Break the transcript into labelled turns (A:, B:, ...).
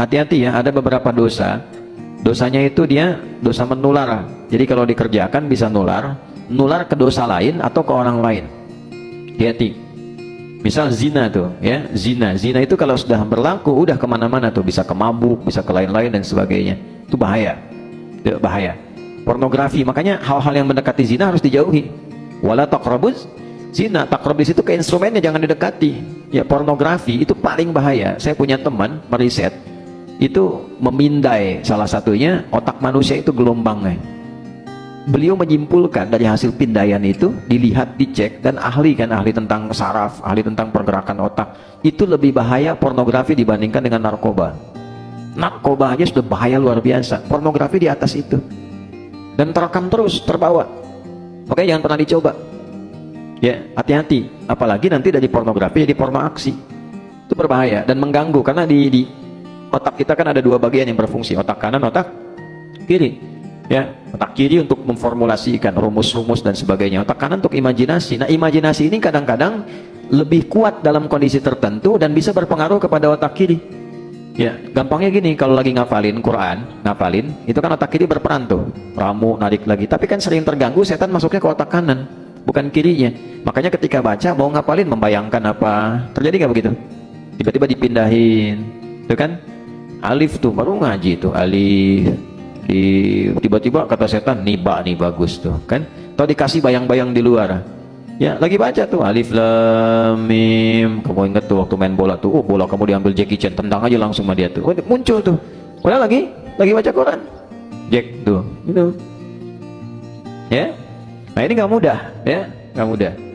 A: hati-hati ya, ada beberapa dosa. Dosanya itu dia dosa menular. Jadi kalau dikerjakan bisa nular ke dosa lain atau ke orang lain. Hati-hati. Misal zina tuh, ya, zina itu kalau sudah berlaku udah kemana-mana tuh, bisa ke mabuk, bisa ke lain-lain dan sebagainya. Itu bahaya, itu bahaya. Pornografi, makanya hal-hal yang mendekati zina harus dijauhi. Wala taqrabuz zina, taqrab di situ ke instrumennya, jangan didekati. Ya, pornografi itu paling bahaya. Saya punya teman meriset, itu memindai salah satunya otak manusia itu gelombangnya. Beliau menyimpulkan dari hasil pindaian itu, dilihat, dicek, dan ahli tentang saraf, ahli tentang pergerakan otak, itu lebih bahaya pornografi dibandingkan dengan narkoba. Narkoba aja sudah bahaya luar biasa, pornografi di atas itu, dan terekam terus, terbawa. Makanya jangan pernah dicoba. Ya, hati-hati, apalagi nanti dari pornografi jadi porno aksi. Itu berbahaya dan mengganggu, karena di otak kita kan ada dua bagian yang berfungsi, otak kanan, otak kiri. Ya, otak kiri untuk memformulasikan rumus-rumus dan sebagainya, otak kanan untuk imajinasi. Nah, imajinasi ini kadang-kadang lebih kuat dalam kondisi tertentu dan bisa berpengaruh kepada otak kiri. Ya, gampangnya gini, kalau lagi ngafalin Quran, itu kan otak kiri berperan tuh, ramu, narik lagi. Tapi kan sering terganggu, setan masuknya ke otak kanan, bukan kirinya. Makanya ketika baca, mau ngapalin, membayangkan apa, terjadi nggak begitu? Tiba-tiba dipindahin, itu kan? Alif tuh, baru ngaji tuh, alif. Tiba-tiba kata setan, niba nih bagus tuh kan, atau dikasih bayang-bayang di luar. Ya, lagi baca tuh alif lam mim, kamu inget tuh waktu main bola tuh, oh bola kamu diambil Jackie Chan, tendang aja langsung sama dia tuh, oh, muncul tuh, padahal lagi baca Quran, Jack tuh, gitu. Ya, nah ini nggak mudah, ya, nggak mudah.